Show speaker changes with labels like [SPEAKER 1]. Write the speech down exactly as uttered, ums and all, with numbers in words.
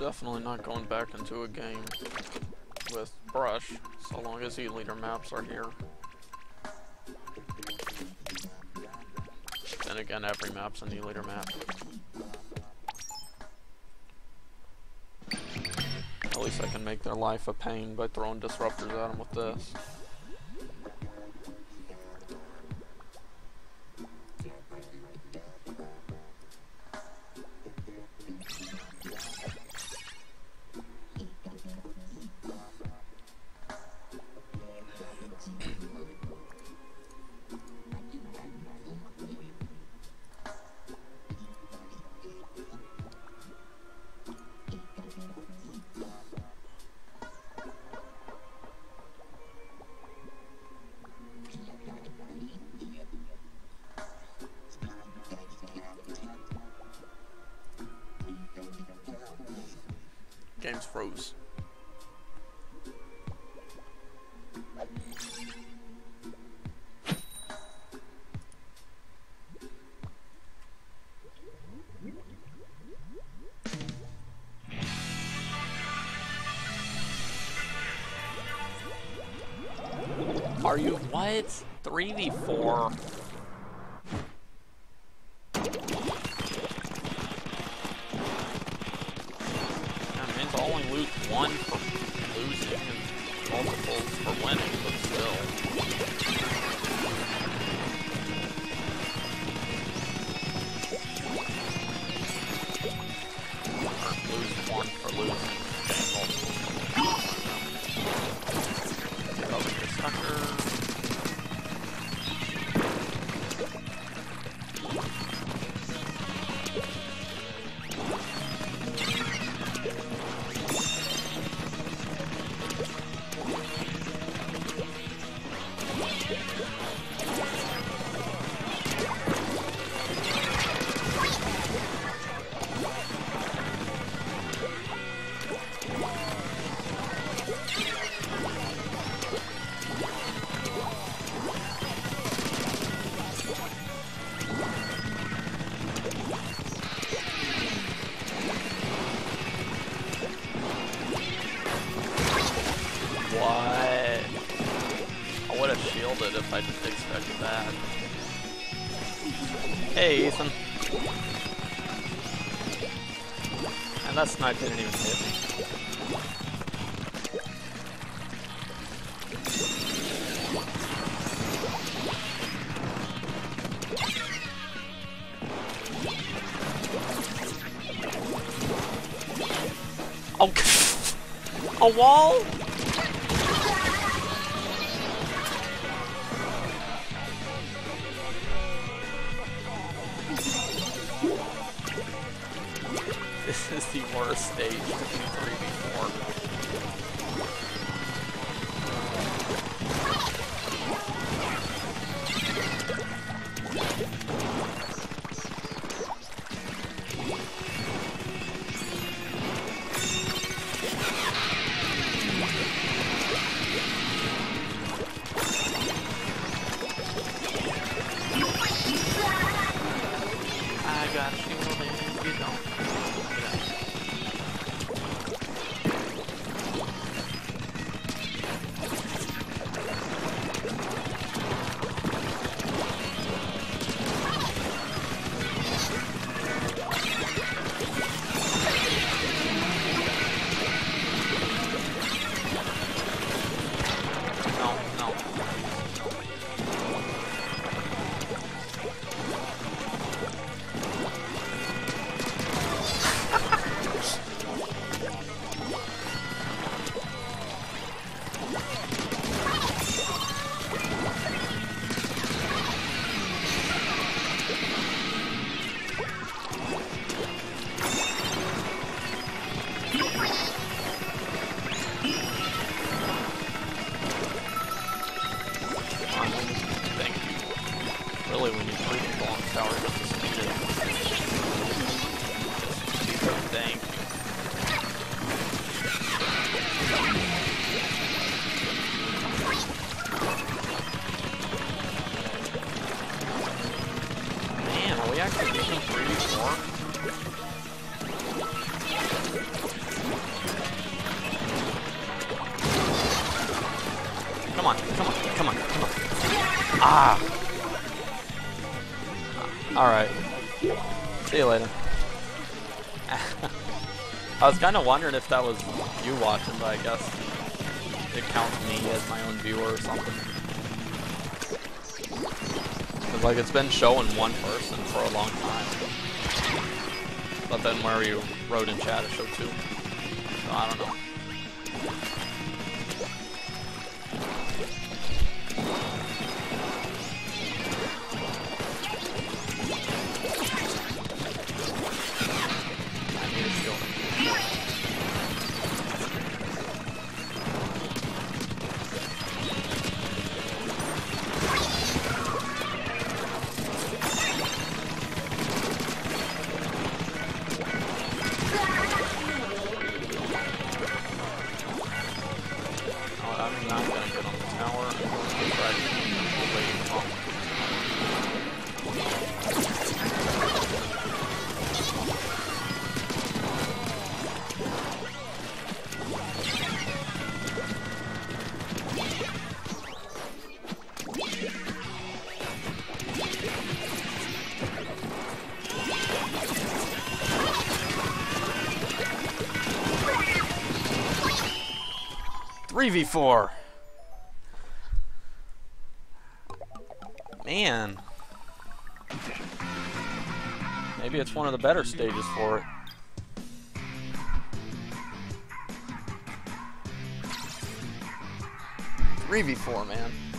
[SPEAKER 1] definitely not going back into a game with brush, so long as the leader maps are here. Then again, every map's an e-leader map. At least I can make their life a pain by throwing disruptors at them with this. Game's froze. Are you what? three v four? Only lose one for losing and multiples for winning, but still. Or lose one for losing and multiples. Get over your sucker. If I just expected that. Hey, Ethan. And that snipe didn't even hit me. Oh, a wall? This is the worst stage to be three v four. I got you, and you don't. Ah! Alright. See you later. I was kind of wondering if that was you watching, but I guess it counts me as my own viewer or something. Cause like it's been showing one person for a long time. But then where you wrote in chat it showed two. So I don't know. three v four. Man. Maybe it's one of the better stages for it. three v four, man.